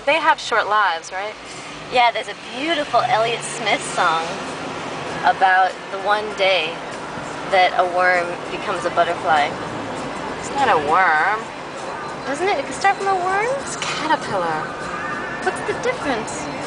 They have short lives, right? Yeah, there's a beautiful Elliott Smith song about the one day that a worm becomes a butterfly. It's not a worm. Doesn't it? It could start from a worm? It's a caterpillar. What's the difference?